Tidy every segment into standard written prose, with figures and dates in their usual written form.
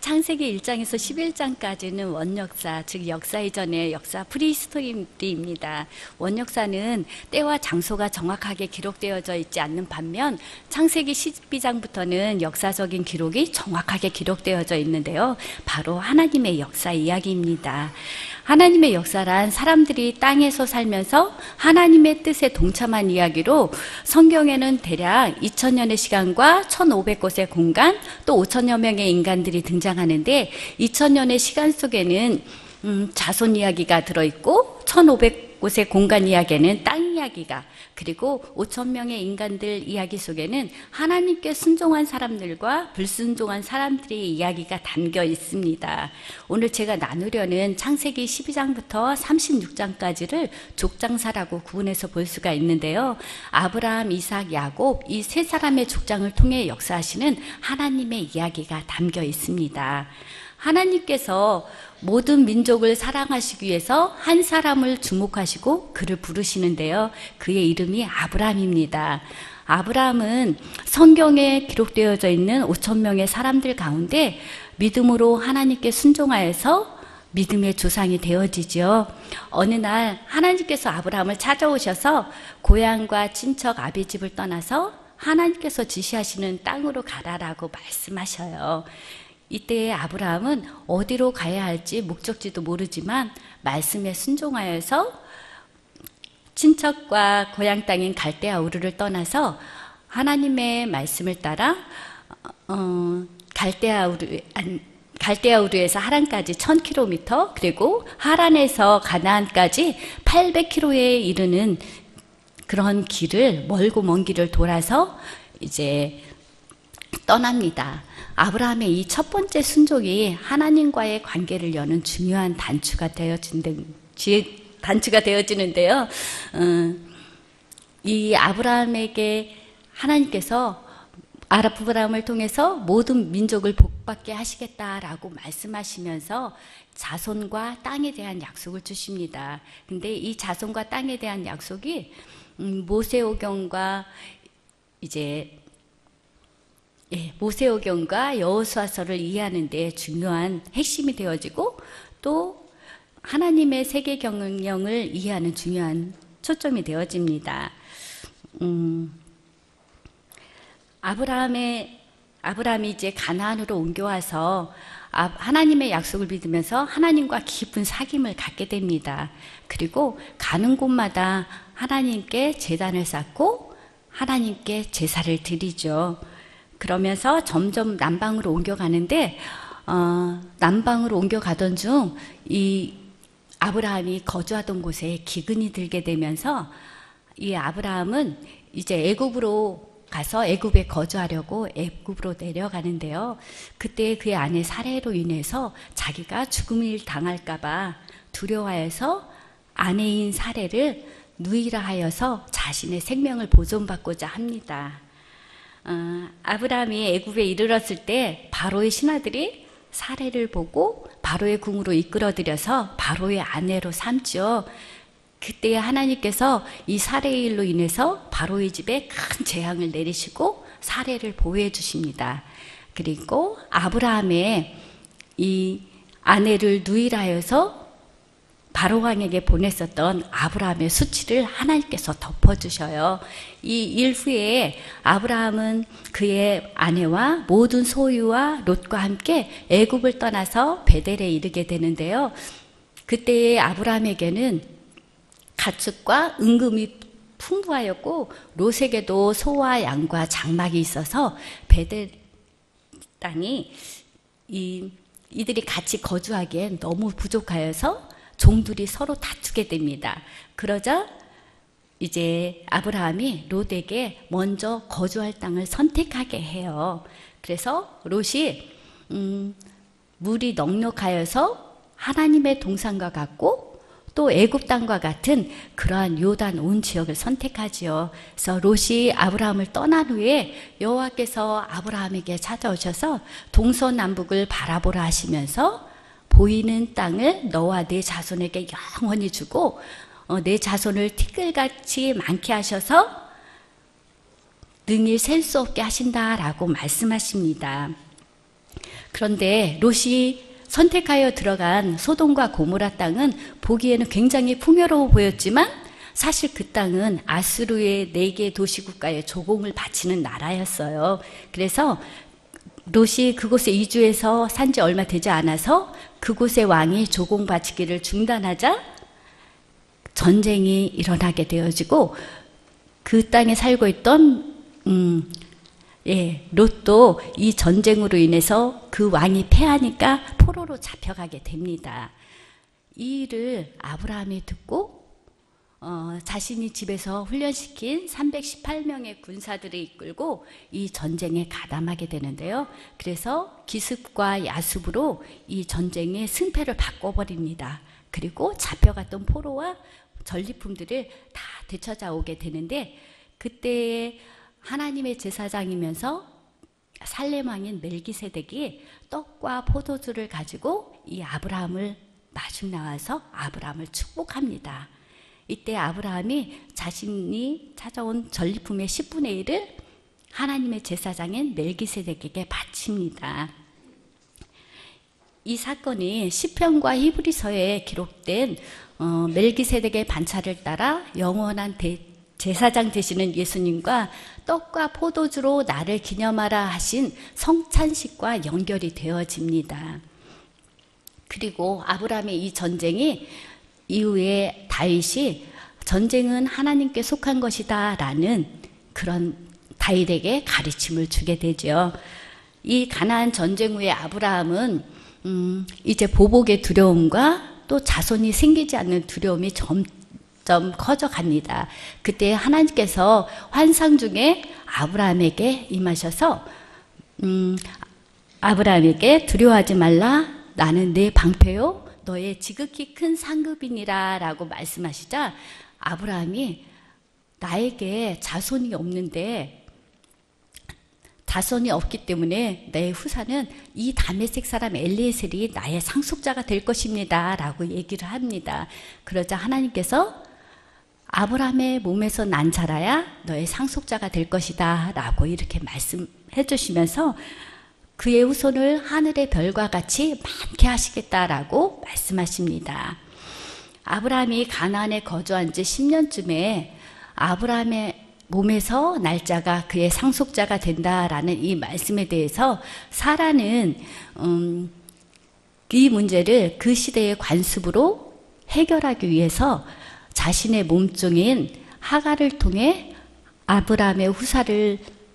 창세기 1장에서 11장까지는 원역사, 즉 역사 이전의 역사 프리히스토리입니다. 원역사는 때와 장소가 정확하게 기록되어져 있지 않는 반면 창세기 12장부터는 역사적인 기록이 정확하게 기록되어져 있는데요. 바로 하나님의 역사 이야기입니다. 하나님의 역사란 사람들이 땅에서 살면서 하나님의 뜻에 동참한 이야기로 성경에는 대략 2000년의 시간과 1500곳의 공간 또 5000여 명의 인간들이 등장하는데 2000년의 시간 속에는 자손 이야기가 들어있고 1500곳의 공간 이야기에는 땅 이야기가 그리고 5000명의 인간들 이야기 속에는 하나님께 순종한 사람들과 불순종한 사람들의 이야기가 담겨 있습니다. 오늘 제가 나누려는 창세기 12장부터 36장까지를 족장사라고 구분해서 볼 수가 있는데요. 아브라함, 이삭, 야곱 이 세 사람의 족장을 통해 역사하시는 하나님의 이야기가 담겨 있습니다. 하나님께서 모든 민족을 사랑하시기 위해서 한 사람을 주목하시고 그를 부르시는데요. 그의 이름이 아브라함입니다. 아브라함은 성경에 기록되어져 있는 5,000명의 사람들 가운데 믿음으로 하나님께 순종하여서 믿음의 조상이 되어지죠. 어느 날 하나님께서 아브라함을 찾아오셔서 고향과 친척 아비집을 떠나서 하나님께서 지시하시는 땅으로 가라라고 말씀하셔요. 이때 아브라함은 어디로 가야 할지 목적지도 모르지만 말씀에 순종하여서 친척과 고향 땅인 갈대아 우르를 떠나서 하나님의 말씀을 따라 갈대아 우르에서 하란까지 1000km 그리고 하란에서 가나안까지 800km에 이르는 그런 길을 멀고 먼 길을 돌아서 이제 떠납니다. 아브라함의 이 첫 번째 순종이 하나님과의 관계를 여는 중요한 단추가 되어지는데요. 이 아브라함에게 하나님께서 아브라함을 통해서 모든 민족을 복받게 하시겠다라고 말씀하시면서 자손과 땅에 대한 약속을 주십니다. 근데 이 자손과 땅에 대한 약속이 모세오경과 모세오경과 여호수아서를 이해하는 데 중요한 핵심이 되어지고 또 하나님의 세계 경영을 이해하는 중요한 초점이 되어집니다. 아브라함이 이제 가나안으로 옮겨와서 하나님의 약속을 믿으면서 하나님과 깊은 사귐을 갖게 됩니다. 그리고 가는 곳마다 하나님께 제단을 쌓고 하나님께 제사를 드리죠. 그러면서 점점 남방으로 옮겨가는데 남방으로 옮겨가던 중 이 아브라함이 거주하던 곳에 기근이 들게 되면서 이 아브라함은 이제 애굽으로 가서 애굽에 거주하려고 애굽으로 내려가는데요. 그때 그의 아내 사레로 인해서 자기가 죽음을 당할까 봐 두려워해서 아내인 사레를 누이라 하여서 자신의 생명을 보존받고자 합니다. 아브라함이 애굽에 이르렀을 때 바로의 신하들이 사레를 보고 바로의 궁으로 이끌어들여서 바로의 아내로 삼죠. 그때 하나님께서 이 사레의 일로 인해서 바로의 집에 큰 재앙을 내리시고 사레를 보호해 주십니다. 그리고 아브라함의 이 아내를 누이라여서 바로왕에게 보냈었던 아브라함의 수치를 하나님께서 덮어주셔요. 이 일 후에 아브라함은 그의 아내와 모든 소유와 롯과 함께 애굽을 떠나서 베델에 이르게 되는데요. 그때의 아브라함에게는 가축과 은금이 풍부하였고 롯에게도 소와 양과 장막이 있어서 베델 땅이 이들이 같이 거주하기엔 너무 부족하여서 종들이 서로 다투게 됩니다. 그러자 이제 아브라함이 롯에게 먼저 거주할 땅을 선택하게 해요. 그래서 롯이 물이 넉넉하여서 하나님의 동산과 같고 또 애굽 땅과 같은 그러한 요단 온 지역을 선택하지요. 그래서 롯이 아브라함을 떠난 후에 여호와께서 아브라함에게 찾아오셔서 동서남북을 바라보라 하시면서 보이는 땅을 너와 네 자손에게 영원히 주고 내 자손을 티끌같이 많게 하셔서 능히 셀 수 없게 하신다라고 말씀하십니다. 그런데 롯이 선택하여 들어간 소돔과 고모라 땅은 보기에는 굉장히 풍요로워 보였지만 사실 그 땅은 아수르의 4개 도시국가에 조공을 바치는 나라였어요. 그래서 롯이 그곳에 이주해서 산지 얼마 되지 않아서 그곳의 왕이 조공 바치기를 중단하자 전쟁이 일어나게 되어지고 그 땅에 살고 있던 롯도 이 전쟁으로 인해서 그 왕이 패하니까 포로로 잡혀가게 됩니다. 이 일을 아브라함이 듣고 자신이 집에서 훈련시킨 318명의 군사들을 이끌고 이 전쟁에 가담하게 되는데요. 그래서 기습과 야습으로 이 전쟁의 승패를 바꿔버립니다. 그리고 잡혀갔던 포로와 전리품들을 다 되찾아오게 되는데 그때 하나님의 제사장이면서 살렘 왕인 멜기세덱이 떡과 포도주를 가지고 이 아브라함을 마중 나와서 아브라함을 축복합니다. 이때 아브라함이 자신이 찾아온 전리품의 10분의 1을 하나님의 제사장인 멜기세덱에게 바칩니다. 이 사건이 시편과 히브리서에 기록된 멜기세덱의 반차를 따라 영원한 제사장 되시는 예수님과 떡과 포도주로 나를 기념하라 하신 성찬식과 연결이 되어집니다. 그리고 아브라함의 이 전쟁이 이후에 다윗이 전쟁은 하나님께 속한 것이다 라는 그런 다윗에게 가르침을 주게 되죠. 이 가나안 전쟁 후에 아브라함은 이제 보복의 두려움과 또 자손이 생기지 않는 두려움이 점점 커져갑니다. 그때 하나님께서 환상 중에 아브라함에게 임하셔서 아브라함에게 두려워하지 말라 나는 내 방패요 너의 지극히 큰 상급이니라 라고 말씀하시자 아브라함이 나에게 자손이 없는데 자손이 없기 때문에 내 후사는 이 다메섹 사람 엘리에셀이 나의 상속자가 될 것입니다 라고 얘기를 합니다. 그러자 하나님께서 아브라함의 몸에서 난 자라야 너의 상속자가 될 것이다 라고 이렇게 말씀해 주시면서 그의 후손을 하늘의 별과 같이 많게 하시겠다라고 말씀하십니다. 아브라함이 가나안에 거주한 지 10년쯤에 아브라함의 몸에서 날짜가 그의 상속자가 된다라는 이 말씀에 대해서 사라는 이 문제를 그 시대의 관습으로 해결하기 위해서 자신의 몸종인 하갈을 통해 아브라함의 후사를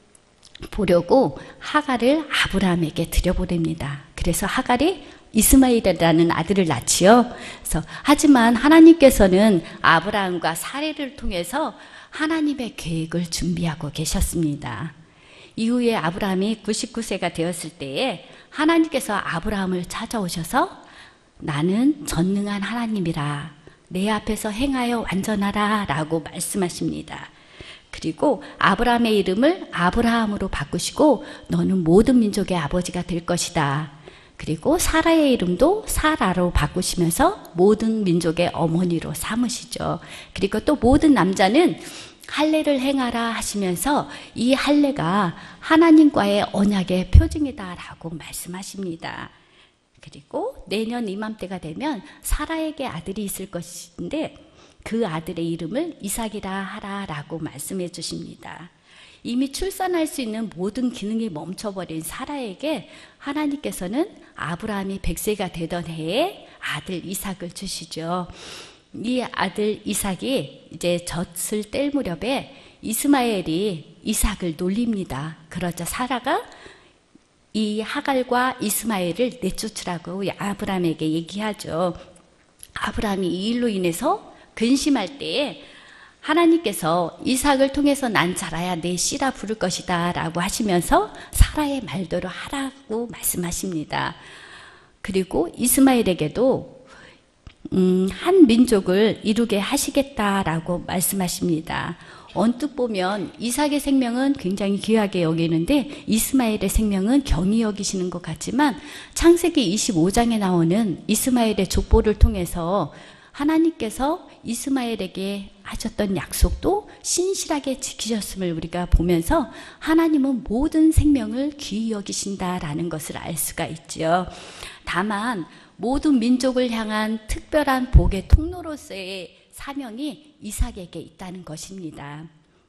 보려고 하갈을 아브라함에게 들여보냅니다. 그래서 하갈이 이스마엘이라는 아들을 낳지요. 그래서 하지만 하나님께서는 아브라함과 사례를 통해서 하나님의 계획을 준비하고 계셨습니다. 이후에 아브라함이 99세가 되었을 때에 하나님께서 아브라함을 찾아오셔서 나는 전능한 하나님이라 내 앞에서 행하여 완전하라 라고 말씀하십니다. 그리고 아브라함의 이름을 아브라함으로 바꾸시고 너는 모든 민족의 아버지가 될 것이다. 그리고 사라의 이름도 사라로 바꾸시면서 모든 민족의 어머니로 삼으시죠. 그리고 또 모든 남자는 할례를 행하라 하시면서 이 할례가 하나님과의 언약의 표징이다라고 말씀하십니다. 그리고 내년 이맘때가 되면 사라에게 아들이 있을 것인데 그 아들의 이름을 이삭이라 하라라고 말씀해 주십니다. 이미 출산할 수 있는 모든 기능이 멈춰버린 사라에게 하나님께서는 아브라함이 100세가 되던 해에 아들 이삭을 주시죠. 이 아들 이삭이 이제 젖을 뗄 무렵에 이스마엘이 이삭을 놀립니다. 그러자 사라가 이 하갈과 이스마엘을 내쫓으라고 아브라함에게 얘기하죠. 아브라함이 이 일로 인해서 근심할 때에 하나님께서 이삭을 통해서 난 자라야 내 씨라 부를 것이다 라고 하시면서 사라의 말대로 하라고 말씀하십니다. 그리고 이스마엘에게도 한 민족을 이루게 하시겠다라고 말씀하십니다. 언뜻 보면 이삭의 생명은 굉장히 귀하게 여기는데 이스마엘의 생명은 경히 여기시는 것 같지만 창세기 25장에 나오는 이스마엘의 족보를 통해서 하나님께서 이스마엘에게 하셨던 약속도 신실하게 지키셨음을 우리가 보면서 하나님은 모든 생명을 귀히 여기신다라는 것을 알 수가 있죠. 다만 모든 민족을 향한 특별한 복의 통로로서의 사명이 이삭에게 있다는 것입니다.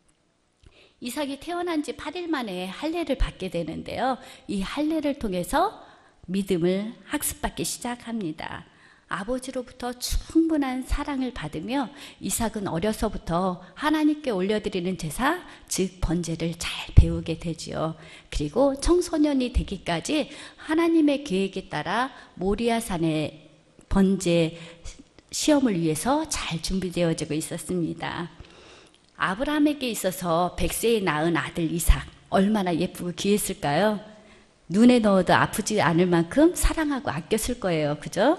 이삭이 태어난 지 8일 만에 할례를 받게 되는데요. 이 할례를 통해서 믿음을 학습받기 시작합니다. 아버지로부터 충분한 사랑을 받으며 이삭은 어려서부터 하나님께 올려드리는 제사, 즉 번제를 잘 배우게 되지요. 그리고 청소년이 되기까지 하나님의 계획에 따라 모리아산의 번제 시험을 위해서 잘 준비되어지고 있었습니다. 아브라함에게 있어서 100세에 낳은 아들 이삭, 얼마나 예쁘고 귀했을까요? 눈에 넣어도 아프지 않을 만큼 사랑하고 아꼈을 거예요. 그죠?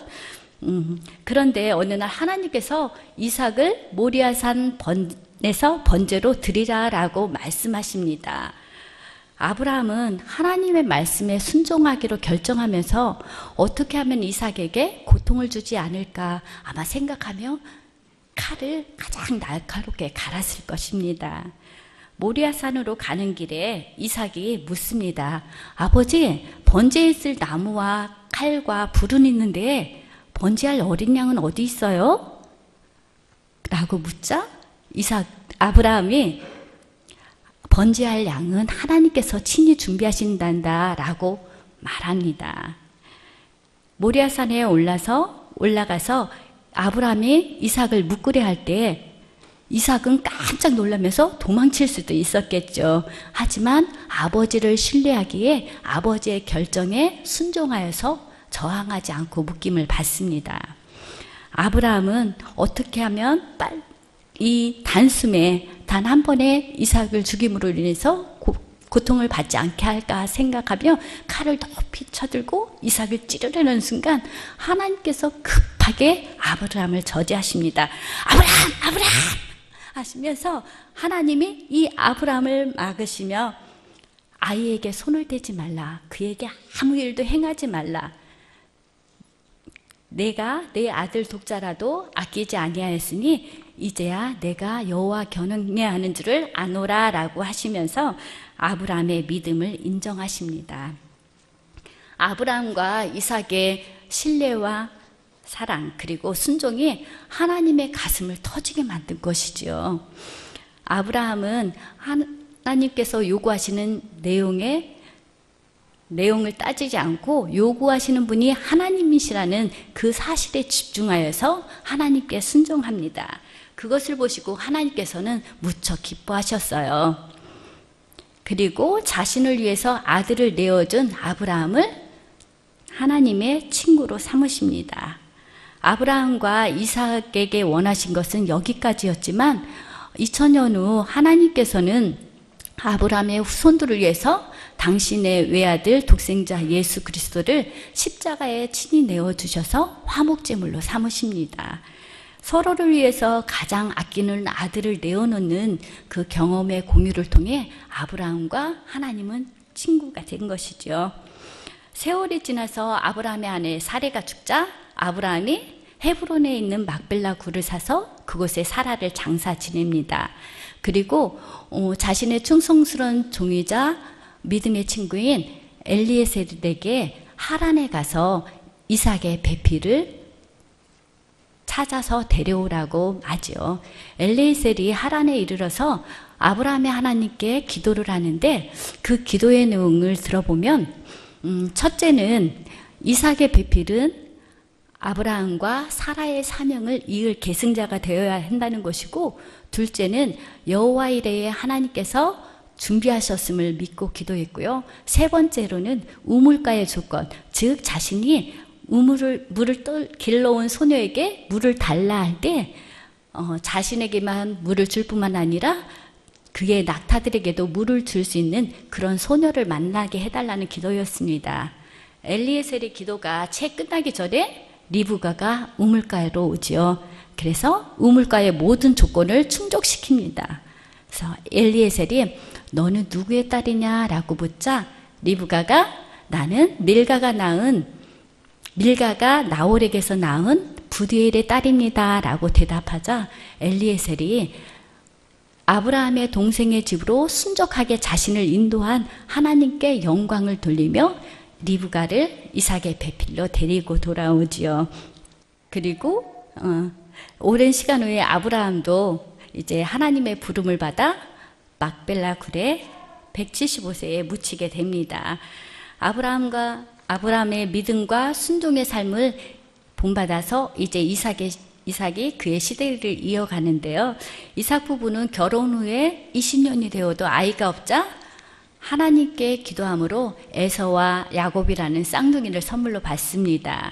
그런데 어느 날 하나님께서 이삭을 모리아산 번에서 번제로 드리라라고 말씀하십니다. 아브라함은 하나님의 말씀에 순종하기로 결정하면서 어떻게 하면 이삭에게 고통을 주지 않을까 아마 생각하며 칼을 가장 날카롭게 갈았을 것입니다. 모리아산으로 가는 길에 이삭이 묻습니다. 아버지, 번제에 쓸 나무와 칼과 불은 있는데 번제할 어린 양은 어디 있어요? 라고 묻자 아브라함이 번제할 양은 하나님께서 친히 준비하신단다 라고 말합니다. 모리아산에 올라가서 아브라함이 이삭을 묵으려 할 때 이삭은 깜짝 놀라면서 도망칠 수도 있었겠죠. 하지만 아버지를 신뢰하기에 아버지의 결정에 순종하여서 저항하지 않고 묶임을 받습니다. 아브라함은 어떻게 하면 이 단숨에 단 한 번의 이삭을 죽임으로 인해서 고통을 받지 않게 할까 생각하며 칼을 높이 쳐들고 이삭을 찌르려는 순간 하나님께서 급하게 아브라함을 저지하십니다. 아브라함! 하시면서 하나님이 이 아브라함을 막으시며 아이에게 손을 대지 말라. 그에게 아무 일도 행하지 말라. 내가 내 아들 독자라도 아끼지 아니하였으니 이제야 내가 여호와 경외하는 줄을 아노라 라고 하시면서 아브라함의 믿음을 인정하십니다. 아브라함과 이삭의 신뢰와 사랑 그리고 순종이 하나님의 가슴을 터지게 만든 것이죠. 아브라함은 하나님께서 요구하시는 내용을 따지지 않고 요구하시는 분이 하나님이시라는 그 사실에 집중하여서 하나님께 순종합니다. 그것을 보시고 하나님께서는 무척 기뻐하셨어요. 그리고 자신을 위해서 아들을 내어준 아브라함을 하나님의 친구로 삼으십니다. 아브라함과 이삭에게 원하신 것은 여기까지였지만 2000년 후 하나님께서는 아브라함의 후손들을 위해서 당신의 외아들 독생자 예수 그리스도를 십자가에 친히 내어주셔서 화목제물로 삼으십니다. 서로를 위해서 가장 아끼는 아들을 내어놓는 그 경험의 공유를 통해 아브라함과 하나님은 친구가 된 것이죠. 세월이 지나서 아브라함의 아내 사레가 죽자 아브라함이 헤브론에 있는 막벨라 굴을 사서 그곳에 사라를 장사 지냅니다. 그리고 자신의 충성스러운 종이자 믿음의 친구인 엘리에셀에게 하란에 가서 이삭의 배필을 찾아서 데려오라고 하죠. 엘리에셀이 하란에 이르러서 아브라함의 하나님께 기도를 하는데 그 기도의 내용을 들어보면 첫째는 이삭의 배필은 아브라함과 사라의 사명을 이을 계승자가 되어야 한다는 것이고, 둘째는 여호와 이레의 하나님께서 준비하셨음을 믿고 기도했고요. 세 번째로는 우물가의 조건, 즉 자신이 물을 길러온 소녀에게 물을 달라 할 때 자신에게만 물을 줄 뿐만 아니라 그의 낙타들에게도 물을 줄 수 있는 그런 소녀를 만나게 해달라는 기도였습니다. 엘리에셀의 기도가 채 끝나기 전에 리브가가 우물가로 오지요. 그래서 우물가의 모든 조건을 충족시킵니다. 그래서 엘리에셀이 너는 누구의 딸이냐 라고 묻자 리브가가 나는 밀가가 나홀에게서 낳은 부디엘의 딸입니다 라고 대답하자 엘리에셀이 아브라함의 동생의 집으로 순종하게 자신을 인도한 하나님께 영광을 돌리며 리브가를 이삭의 배필로 데리고 돌아오지요. 그리고 오랜 시간 후에 아브라함도 이제 하나님의 부름을 받아 막벨라 굴에 175세에 묻히게 됩니다. 아브라함의 믿음과 순종의 삶을 본받아서 이제 이삭이 그의 시대를 이어가는데요. 이삭 부부는 결혼 후에 20년이 되어도 아이가 없자 하나님께 기도함으로 에서와 야곱이라는 쌍둥이를 선물로 받습니다.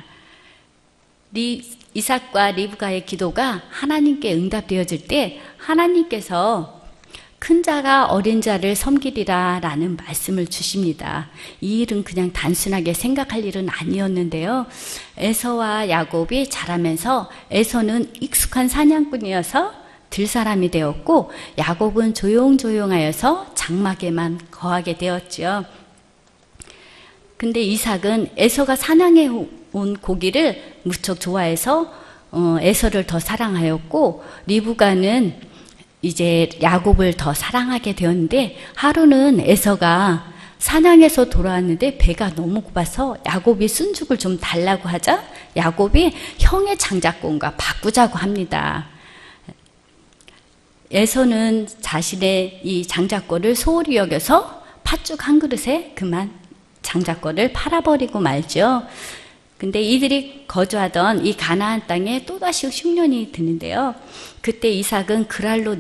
이삭과 리브가의 기도가 하나님께 응답되어질 때 하나님께서 큰 자가 어린 자를 섬기리라 라는 말씀을 주십니다. 이 일은 그냥 단순하게 생각할 일은 아니었는데요. 에서와 야곱이 자라면서 에서는 익숙한 사냥꾼이어서 들사람이 되었고 야곱은 조용조용하여서 장막에만 거하게 되었죠. 근데 이삭은 에서가 사냥해 온 고기를 무척 좋아해서 에서를 더 사랑하였고 리브가는 이제 야곱을 더 사랑하게 되었는데 하루는 에서가 사냥해서 돌아왔는데 배가 너무 고파서 야곱이 순죽을 좀 달라고 하자 야곱이 형의 장자권과 바꾸자고 합니다. 에서는 자신의 이 장자권을 소홀히 여겨서 팥죽 한 그릇에 그만 장자권을 팔아버리고 말죠. 근데 이들이 거주하던 이 가나안 땅에 또다시 흉년이 드는데요. 그때 이삭은 그랄로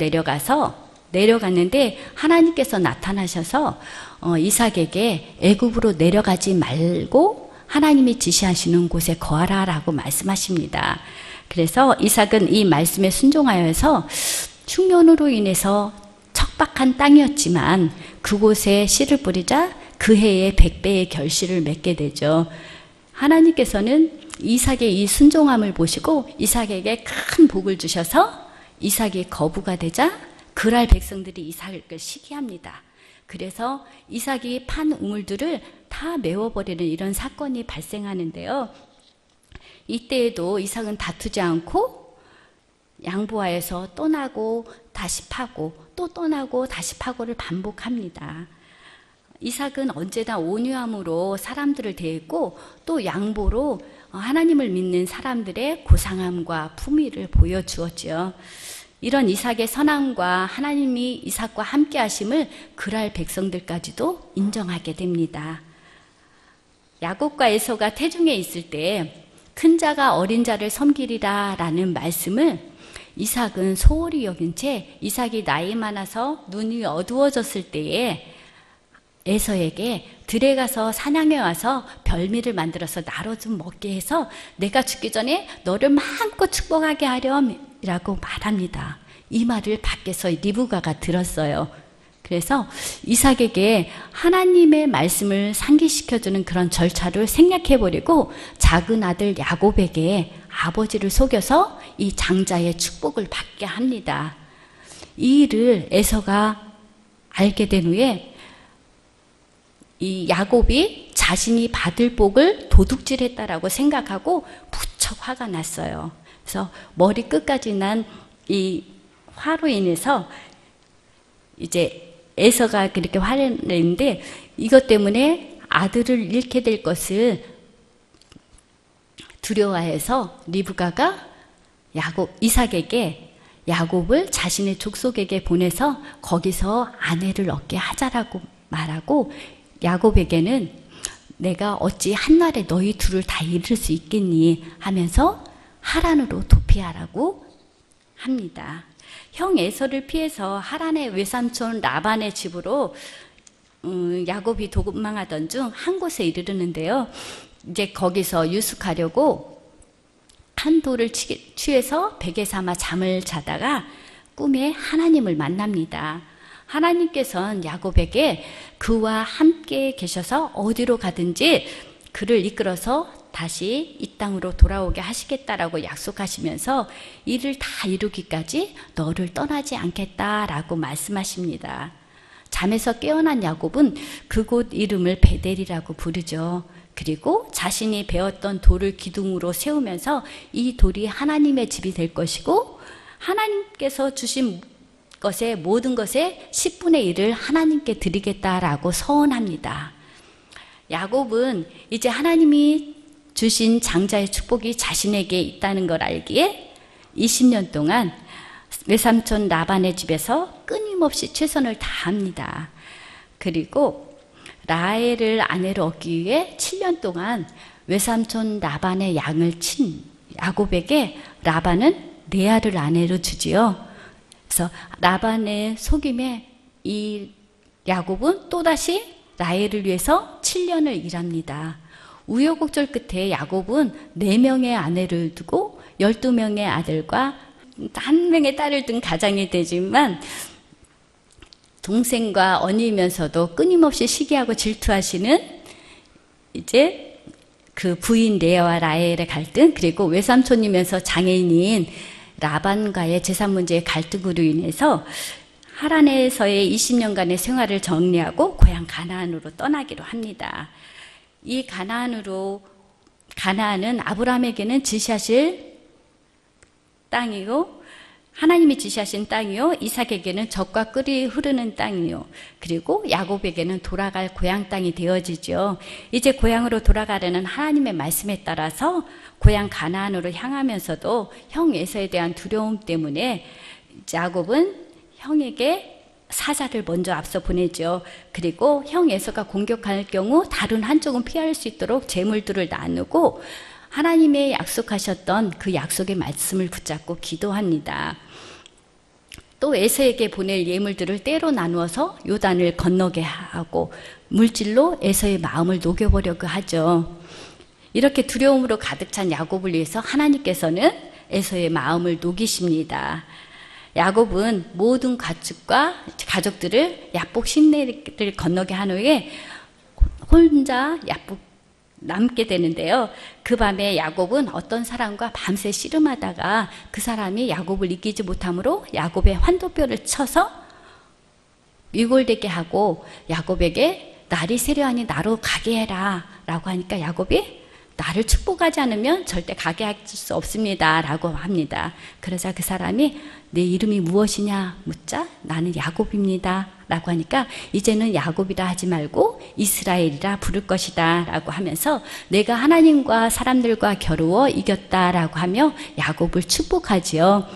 내려갔는데 하나님께서 나타나셔서 이삭에게 애굽으로 내려가지 말고 하나님이 지시하시는 곳에 거하라 라고 말씀하십니다. 그래서 이삭은 이 말씀에 순종하여서 흉년으로 인해서 척박한 땅이었지만 그곳에 씨를 뿌리자 그 해에 100배의 결실을 맺게 되죠. 하나님께서는 이삭의 이 순종함을 보시고 이삭에게 큰 복을 주셔서 이삭이 거부가 되자 그랄 백성들이 이삭을 시기합니다. 그래서 이삭이 판 우물들을 다 메워버리는 이런 사건이 발생하는데요. 이때에도 이삭은 다투지 않고 양보하여서 떠나고 다시 파고 또 떠나고 다시 파고를 반복합니다. 이삭은 언제나 온유함으로 사람들을 대했고 또 양보로 하나님을 믿는 사람들의 고상함과 품위를 보여주었죠. 이런 이삭의 선함과 하나님이 이삭과 함께 하심을 그랄 백성들까지도 인정하게 됩니다. 야곱과 에서가 태중에 있을 때 큰 자가 어린 자를 섬기리라 라는 말씀을 이삭은 소홀히 여긴 채 이삭이 나이 많아서 눈이 어두워졌을 때에 에서에게 들에 가서 사냥해 와서 별미를 만들어서 나로 좀 먹게 해서 내가 죽기 전에 너를 마음껏 축복하게 하렴이라고 말합니다. 이 말을 밖에서 리브가가 들었어요. 그래서 이삭에게 하나님의 말씀을 상기시켜주는 그런 절차를 생략해버리고 작은 아들 야곱에게 아버지를 속여서 이 장자의 축복을 받게 합니다. 이 일을 에서가 알게 된 후에 이 야곱이 자신이 받을 복을 도둑질했다라고 생각하고 무척 화가 났어요. 그래서 머리 끝까지 난 이 화로 인해서 이제 에서가 그렇게 화를 냈는데 이것 때문에 아들을 잃게 될 것을 두려워해서 리브가가 이삭에게 야곱을 자신의 족속에게 보내서 거기서 아내를 얻게 하자라고 말하고 야곱에게는 내가 어찌 한날에 너희 둘을 다 잃을 수 있겠니 하면서 하란으로 도피하라고 합니다. 형 에서를 피해서 하란의 외삼촌 라반의 집으로 야곱이 도망하던 중 한 곳에 이르르는데요. 이제 거기서 유숙하려고 한 돌을 취해서 베개 삼아 잠을 자다가 꿈에 하나님을 만납니다. 하나님께서는 야곱에게 그와 함께 계셔서 어디로 가든지 그를 이끌어서 다시 이 땅으로 돌아오게 하시겠다라고 약속하시면서 이를 다 이루기까지 너를 떠나지 않겠다라고 말씀하십니다. 잠에서 깨어난 야곱은 그곳 이름을 베델이라고 부르죠. 그리고 자신이 배웠던 돌을 기둥으로 세우면서 이 돌이 하나님의 집이 될 것이고 하나님께서 주신 것의 모든 것의 10분의 1을 하나님께 드리겠다라고 서원합니다. 야곱은 이제 하나님이 주신 장자의 축복이 자신에게 있다는 걸 알기에 20년 동안 외삼촌 라반의 집에서 끊임없이 최선을 다합니다. 그리고 라헬을 아내로 얻기 위해 7년 동안 외삼촌 라반의 양을 친 야곱에게 라반은 레아를 아내로 주지요. 그래서 라반의 속임에 이 야곱은 또다시 라헬을 위해서 7년을 일합니다. 우여곡절 끝에 야곱은 4명의 아내를 두고 12명의 아들과 1명의 딸을 둔 가장이 되지만 동생과 언니면서도 끊임없이 시기하고 질투하시는 이제 그 부인 레아와 라헬의 갈등, 그리고 외삼촌이면서 장애인인 라반과의 재산 문제의 갈등으로 인해서 하란에서의 20년간의 생활을 정리하고 고향 가나안으로 떠나기로 합니다. 이 가나안은 아브라함에게는 지시하실 땅이고 하나님이 지시하신 땅이요, 이삭에게는 젖과 꿀이 흐르는 땅이요, 그리고 야곱에게는 돌아갈 고향 땅이 되어지죠. 이제 고향으로 돌아가려는 하나님의 말씀에 따라서 고향 가나안으로 향하면서도 형 에서에 대한 두려움 때문에 야곱은 형에게 사자를 먼저 앞서 보내죠. 그리고 형 에서가 공격할 경우 다른 한쪽은 피할 수 있도록 재물들을 나누고 하나님의 약속하셨던 그 약속의 말씀을 붙잡고 기도합니다. 또 에서에게 보낼 예물들을 때로 나누어서 요단을 건너게 하고 물질로 에서의 마음을 녹여보려고 하죠. 이렇게 두려움으로 가득 찬 야곱을 위해서 하나님께서는 에서의 마음을 녹이십니다. 야곱은 모든 가족들을 야복 시내를 건너게 한 후에 혼자 야복 남게 되는데요. 그 밤에 야곱은 어떤 사람과 밤새 씨름하다가 그 사람이 야곱을 이기지 못하므로 야곱의 환도뼈를 쳐서 위골되게 하고 야곱에게 날이 세려하니 나로 가게 해라 라고 하니까 야곱이 나를 축복하지 않으면 절대 가게 할 수 없습니다 라고 합니다. 그러자 그 사람이 내 이름이 무엇이냐 묻자 나는 야곱입니다 라고 하니까 이제는 야곱이라 하지 말고 이스라엘이라 부를 것이다 라고 하면서 내가 하나님과 사람들과 겨루어 이겼다 라고 하며 야곱을 축복하지요.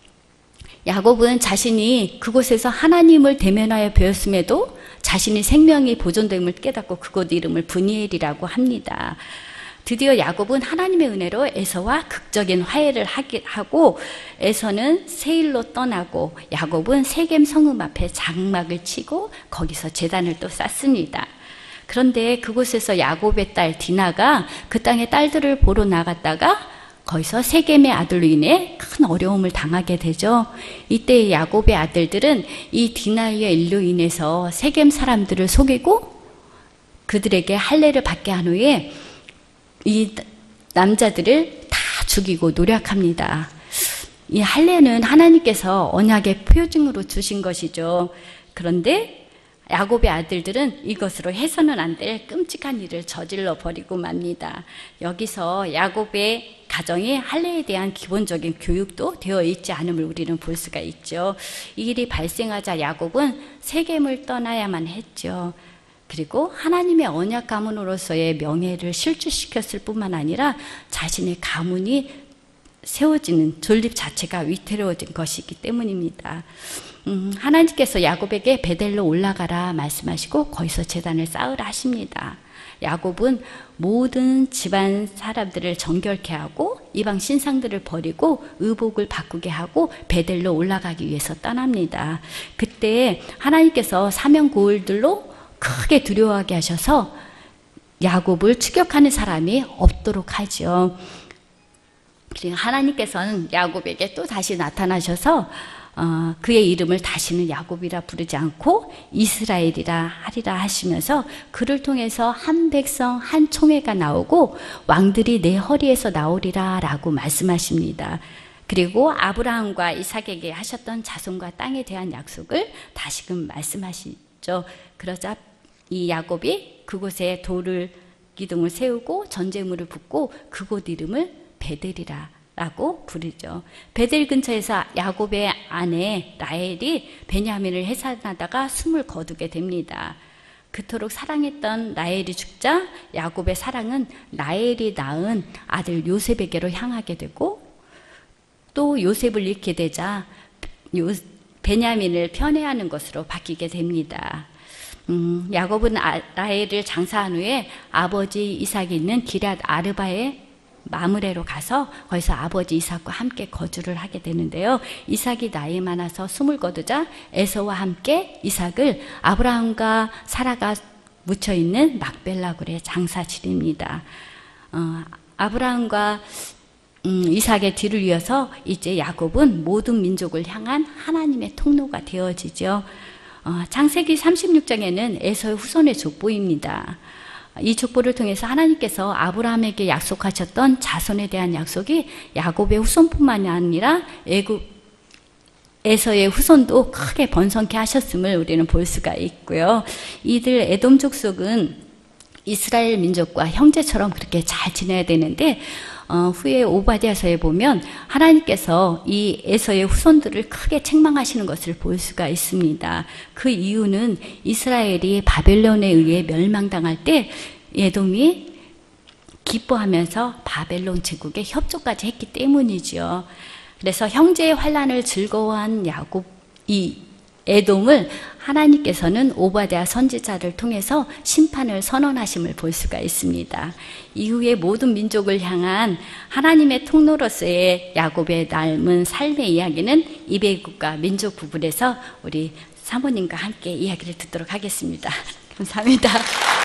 야곱은 자신이 그곳에서 하나님을 대면하여 배웠음에도 자신의 생명이 보존됨을 깨닫고 그곳 이름을 브니엘이라고 합니다. 드디어 야곱은 하나님의 은혜로 에서와 극적인 화해를 하고 에서는 세일로 떠나고 야곱은 세겜 성읍 앞에 장막을 치고 거기서 제단을 또 쌓습니다. 그런데 그곳에서 야곱의 딸 디나가 그 땅의 딸들을 보러 나갔다가 거기서 세겜의 아들로 인해 큰 어려움을 당하게 되죠. 이때 야곱의 아들들은 이 디나의 일로 인해서 세겜 사람들을 속이고 그들에게 할례를 받게 한 후에 이 남자들을 다 죽이고 노력합니다. 이 할례는 하나님께서 언약의 표징으로 주신 것이죠. 그런데 야곱의 아들들은 이것으로 해서는 안 될 끔찍한 일을 저질러 버리고 맙니다. 여기서 야곱의 가정에 할례에 대한 기본적인 교육도 되어 있지 않음을 우리는 볼 수가 있죠. 이 일이 발생하자 야곱은 세겜을 떠나야만 했죠. 그리고 하나님의 언약 가문으로서의 명예를 실추시켰을 뿐만 아니라 자신의 가문이 세워지는 존립 자체가 위태로워진 것이기 때문입니다. 하나님께서 야곱에게 베델로 올라가라 말씀하시고 거기서 제단을 쌓으라 하십니다. 야곱은 모든 집안 사람들을 정결케 하고 이방 신상들을 버리고 의복을 바꾸게 하고 베델로 올라가기 위해서 떠납니다. 그때 하나님께서 사명고울들로 크게 두려워하게 하셔서 야곱을 추격하는 사람이 없도록 하죠. 그리고 하나님께서는 야곱에게 또 다시 나타나셔서 그의 이름을 다시는 야곱이라 부르지 않고 이스라엘이라 하리라 하시면서 그를 통해서 한 백성 한 총회가 나오고 왕들이 내 허리에서 나오리라 라고 말씀하십니다. 그리고 아브라함과 이삭에게 하셨던 자손과 땅에 대한 약속을 다시금 말씀하시죠. 그러자 이 야곱이 그곳에 돌을 기둥을 세우고 전제물을 붓고 그곳 이름을 베델이라 라고 부르죠. 베델 근처에서 야곱의 아내 라헬이 베냐민을 해산하다가 숨을 거두게 됩니다. 그토록 사랑했던 라헬이 죽자 야곱의 사랑은 라헬이 낳은 아들 요셉에게로 향하게 되고, 또 요셉을 잃게 되자 베냐민을 편애하는 것으로 바뀌게 됩니다. 야곱은 라헬을 장사한 후에 아버지 이삭이 있는 기럇 아르바의 마므레로 가서 거기서 아버지 이삭과 함께 거주를 하게 되는데요. 이삭이 나이 많아서 숨을 거두자 에서와 함께 이삭을 아브라함과 사라가 묻혀 있는 막벨라 굴에 장사 지립니다. 아브라함과 이삭의 뒤를 이어서 이제 야곱은 모든 민족을 향한 하나님의 통로가 되어지죠. 창세기 36장에는 에서의 후손의 족보입니다. 이 족보를 통해서 하나님께서 아브라함에게 약속하셨던 자손에 대한 약속이 야곱의 후손뿐만 아니라 에서의 후손도 크게 번성케 하셨음을 우리는 볼 수가 있고요. 이들 에돔 족속은 이스라엘 민족과 형제처럼 그렇게 잘 지내야 되는데, 후에 오바댜서에 보면 하나님께서 이 에서의 후손들을 크게 책망하시는 것을 볼 수가 있습니다. 그 이유는 이스라엘이 바벨론에 의해 멸망당할 때 에돔이 기뻐하면서 바벨론 제국에 협조까지 했기 때문이죠. 그래서 형제의 환난을 즐거워한 이 에돔을 하나님께서는 오바댜 선지자를 통해서 심판을 선언하심을 볼 수가 있습니다. 이후에 모든 민족을 향한 하나님의 통로로서의 야곱의 닮은 삶의 이야기는 이베국과 민족 부분에서 우리 사모님과 함께 이야기를 듣도록 하겠습니다. 감사합니다.